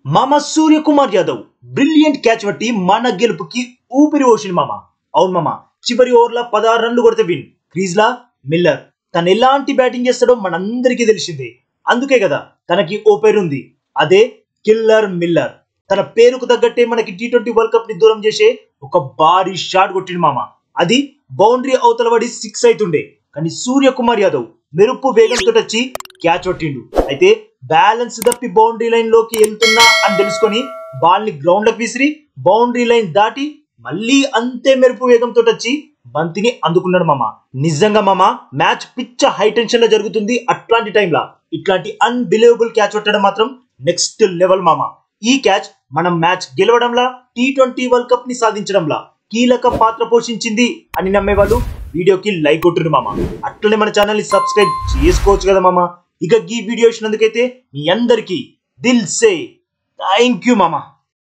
మామ Suryakumar Yadav brilliant catch పట్టి మన గెలుపుకి ఊపిరి పోసింది మామ. అవును మామ, చివరి ఓవర్ల 16 రన్లు కొడితే విన్. క్రీజ్ లా మిల్లర్ తను ఎలాంటి బ్యాటింగ్ చేస్తాడో మనందరికీ తెలిసిందే. అందుకే కదా తనకి ఓ పేరు ఉంది, అదే కిల్లర్ మిల్లర్. తన పేరుకు తగ్గట్టే మనకి T20 వరల్డ్ కప్ ని దూరం చేసే ఒక భారీ షాట్ కొట్టిండు మామ. అది బౌండరీ అవతల పడి 6 అవుతుండే, కానీ సూర్యకుమార్ యాదవ్ మెరుపు వేగంతో వచ్చి క్యాచ్ కొట్టిండు. అయితే బ్యాలెన్స్ తప్పి బౌండరీ లైన్ లోకి వెళ్తున్నా అని తెలుసుకొని బాల్ ని గ్రౌండ్ లకు విసిరి బౌండరీ లైన్ దాటి మళ్ళీ అంతే మెరుపు వేగంతో వచ్చి బంతిని అందుకున్నాడు మామ. నిజంగా మామ, మ్యాచ్ పిచ్చ హై టెన్షన్ లో జరుగుతుంది. అట్లాంటి టైంలా ఇట్లాంటి అన్బిలీవబుల్ క్యాచ్ కొట్టడం మాత్రం నెక్స్ట్ లెవెల్ మామ. ఈ క్యాచ్ మనం మ్యాచ్ గెలవడంలా, T20 వరల్డ్ కప్ ని సాధించడంలా కీలక పాత్ర పోషించింది అని నమ్మేవాళ్ళు వీడియోకి లైక్ కొట్టుండ్రు మామ. అట్లనే మన ఛానల్ ని సబ్స్క్రైబ్ చేసుకోవచ్చు కదా మామ. ఇక ఈ వీడియో ఇచ్చినందుకైతే మీ అందరికి దిల్ సే థ్యాంక్ యూ మామ.